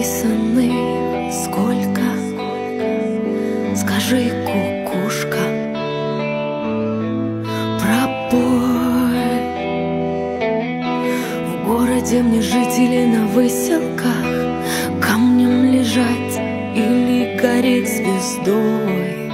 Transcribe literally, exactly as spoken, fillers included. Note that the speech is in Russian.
написаны сколько? Скажи, кукушка, про боль. В городе мне жить или на выселках, камнем лежать или гореть звездой?